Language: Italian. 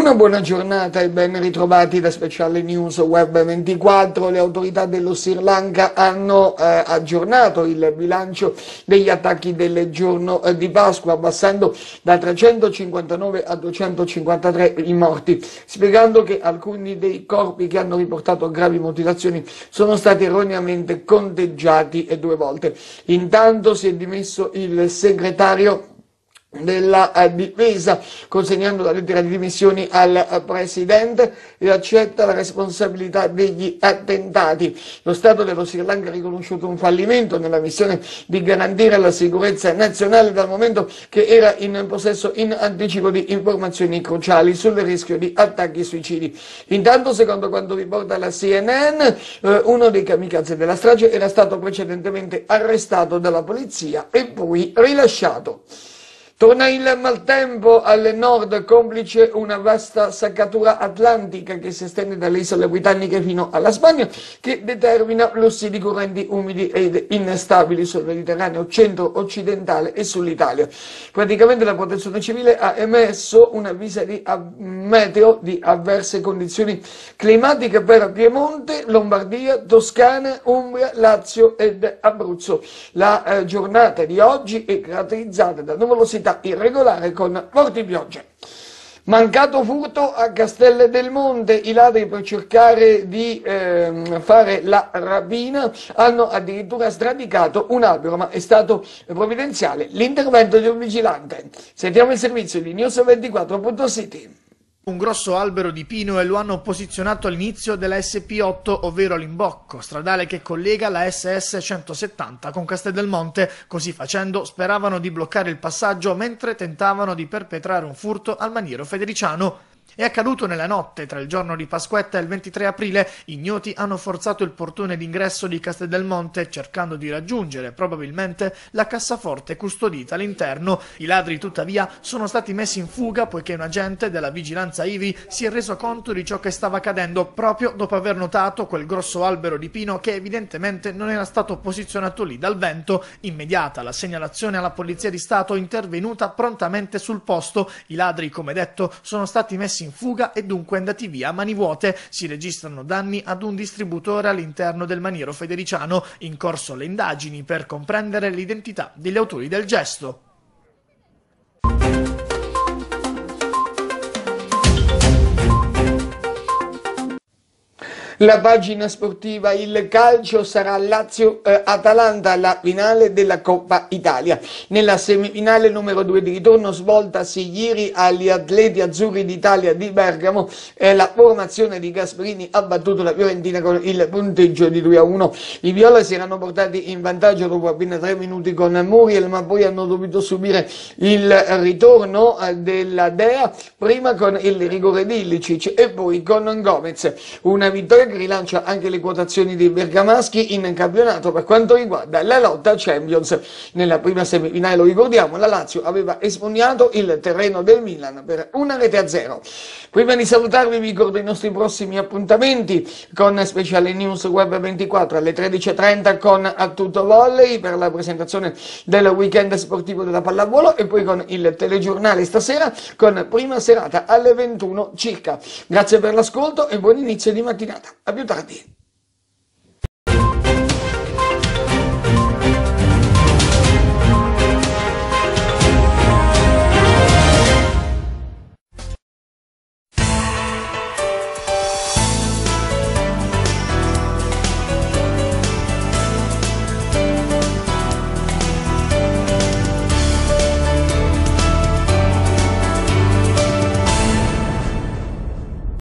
Una buona giornata e ben ritrovati da Speciale News Web 24. Le autorità dello Sri Lanka hanno aggiornato il bilancio degli attacchi del giorno di Pasqua, abbassando da 359 a 253 i morti, spiegando che alcuni dei corpi che hanno riportato gravi mutilazioni sono stati erroneamente conteggiati 2 volte. Intanto si è dimesso il segretario della difesa, consegnando la lettera di dimissioni al presidente e accetta la responsabilità degli attentati. Lo Stato dello Sri Lanka ha riconosciuto un fallimento nella missione di garantire la sicurezza nazionale, dal momento che era in possesso in anticipo di informazioni cruciali sul rischio di attacchi suicidi. Intanto, secondo quanto riporta la CNN, uno dei kamikaze della strage era stato precedentemente arrestato dalla polizia e poi rilasciato. Torna il maltempo al nord, complice una vasta saccatura atlantica che si estende dalle isole britanniche fino alla Spagna, che determina flussi di correnti umidi ed instabili sul Mediterraneo centro-occidentale e sull'Italia. Praticamente la Protezione Civile ha emesso un avviso di meteo di avverse condizioni climatiche per Piemonte, Lombardia, Toscana, Umbria, Lazio ed Abruzzo. La giornata di oggi è caratterizzata da nuvolosità irregolare con forti piogge. Mancato furto a Castel del Monte, i ladri, per cercare di fare la rapina, hanno addirittura sradicato un albero, ma è stato provvidenziale l'intervento di un vigilante. Sentiamo il servizio di News24.city. Un grosso albero di pino e lo hanno posizionato all'inizio della SP8, ovvero l'imbocco stradale che collega la SS 170 con Casteldelmonte. Così facendo speravano di bloccare il passaggio mentre tentavano di perpetrare un furto al maniero federiciano. È accaduto nella notte tra il giorno di Pasquetta e il 23 aprile. Ignoti hanno forzato il portone d'ingresso di Casteldelmonte cercando di raggiungere probabilmente la cassaforte custodita all'interno. I ladri tuttavia sono stati messi in fuga poiché un agente della vigilanza IVI si è reso conto di ciò che stava accadendo proprio dopo aver notato quel grosso albero di pino che evidentemente non era stato posizionato lì dal vento. Immediata la segnalazione alla Polizia di Stato, intervenuta prontamente sul posto. I ladri, come detto, sono stati messi in fuga e dunque andati via a mani vuote. Si registrano danni ad un distributore all'interno del maniero federiciano. In corso le indagini per comprendere l'identità degli autori del gesto. La pagina sportiva, il calcio, sarà Lazio-Atalanta, la finale della Coppa Italia. Nella semifinale numero 2 di ritorno, svoltasi ieri agli Atleti Azzurri d'Italia di Bergamo, la formazione di Gasperini ha battuto la Fiorentina con il punteggio di 2-1. I viola si erano portati in vantaggio dopo appena 3 minuti con Muriel, ma poi hanno dovuto subire il ritorno della Dea, prima con il rigore di Ilicic e poi con Gomez. Una vittoria che rilancia anche le quotazioni dei bergamaschi in campionato per quanto riguarda la lotta Champions. Nella prima semifinale, lo ricordiamo, la Lazio aveva espugnato il terreno del Milan per 1-0. Prima di salutarvi vi ricordo i nostri prossimi appuntamenti con Speciale News Web 24 alle 13:30 con A Tutto Volley per la presentazione del weekend sportivo della pallavolo e poi con il telegiornale stasera con prima serata alle 21 circa. Grazie per l'ascolto e buon inizio di mattinata. A più tardi.